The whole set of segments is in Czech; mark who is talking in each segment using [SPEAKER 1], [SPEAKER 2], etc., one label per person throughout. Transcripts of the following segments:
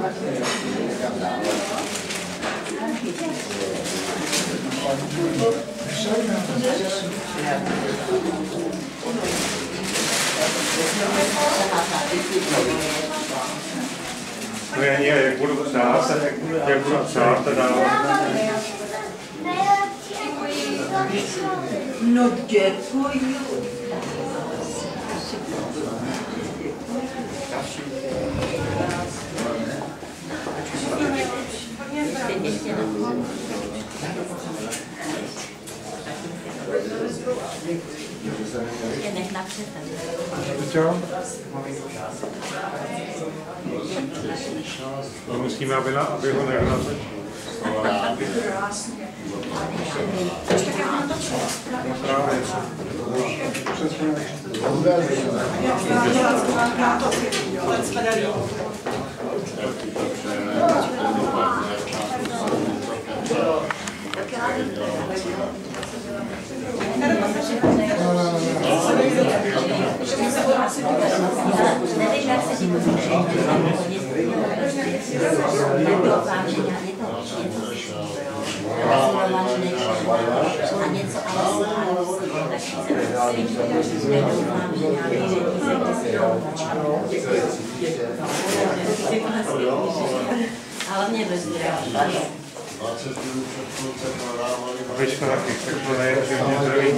[SPEAKER 1] No já nie, jak budu psát, teda...
[SPEAKER 2] No děkuji.
[SPEAKER 3] Nech napřed.
[SPEAKER 1] To musíme, aby ho nehnali.
[SPEAKER 3] Ještě tak mám to a něco ale mě bez zdraví.
[SPEAKER 1] Abička taky, tak to ne, že mě zdraví.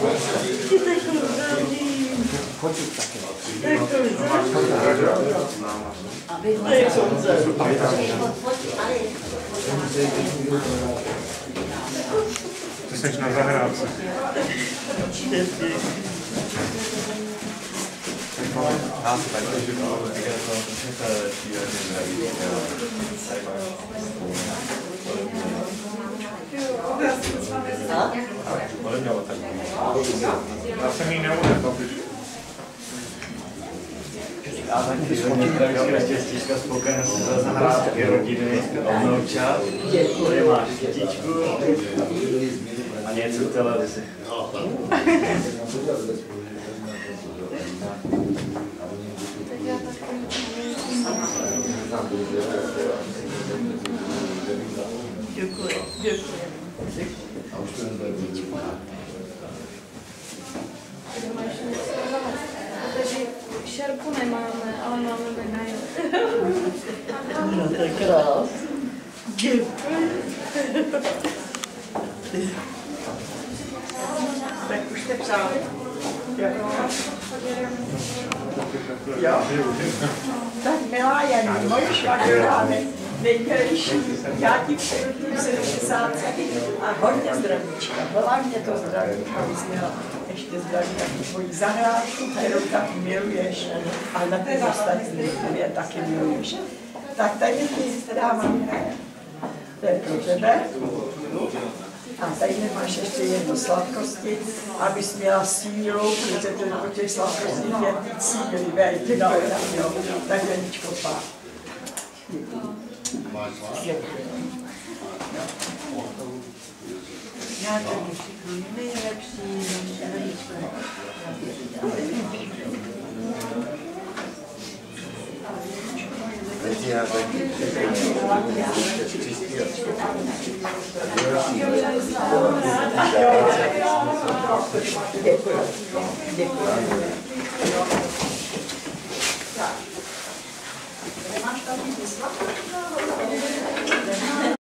[SPEAKER 1] Ty jsi na zahrádce. Já jsem jí neudělal.
[SPEAKER 4] Já taky zdraví štěstíčka, spokojenosti za zahrádky, rodiny, obnovčat, tady máš kytičku a něco v televizi.
[SPEAKER 2] Děkuji, děkuji.
[SPEAKER 5] Takže šerpu nemáme, ale máme medaile.
[SPEAKER 2] No to je krás. Děkuji. Tak už jste psali. Jo? Tak milá Jani, moje švagrová nejdělejší, já ti přeju tím 70 a hodně zdravíčka. Hlavně to zdraví, abys měla ještě zdraví taky tvoji zahrádku, kterou taky miluješ a na ty ostatní, které taky miluješ. Tak tady ti dávám to je pro tebe. A tady máš ještě jedno sladkosti, abys měla sílu, protože to po těch sladkostích je víc síly, veď, no, jo. Tak Janičko, pár. Já to všechno nejlepší,
[SPEAKER 3] Máš tam ty sladkosti?